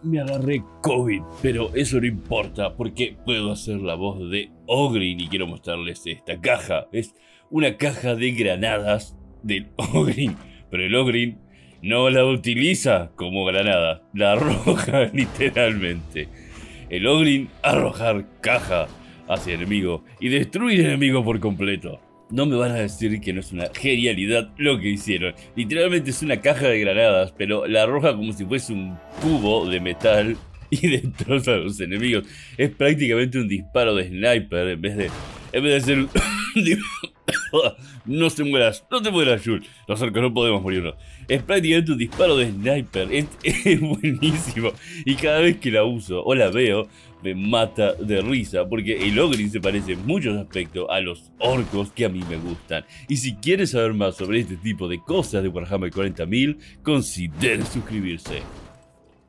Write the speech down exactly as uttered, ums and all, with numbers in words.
Me agarré COVID, pero eso no importa porque puedo hacer la voz de Ogryn y quiero mostrarles esta caja. Es una caja de granadas del Ogryn, pero el Ogryn no la utiliza como granada, la arroja literalmente. El Ogryn arrojar caja hacia el enemigo y destruir el enemigo por completo. No me van a decir que no es una genialidad lo que hicieron. Literalmente es una caja de granadas, pero la arroja como si fuese un cubo de metal y destroza a los enemigos. Es prácticamente un disparo de sniper en vez de... En vez de ser un... No se mueras, no te mueras, Jules. Los orcos no podemos morirnos. Es prácticamente un disparo de sniper. Es, es buenísimo. Y cada vez que la uso o la veo, me mata de risa. Porque el Ogryn se parece en muchos aspectos a los orcos que a mí me gustan. Y si quieres saber más sobre este tipo de cosas de Warhammer cuarenta mil, considere suscribirse.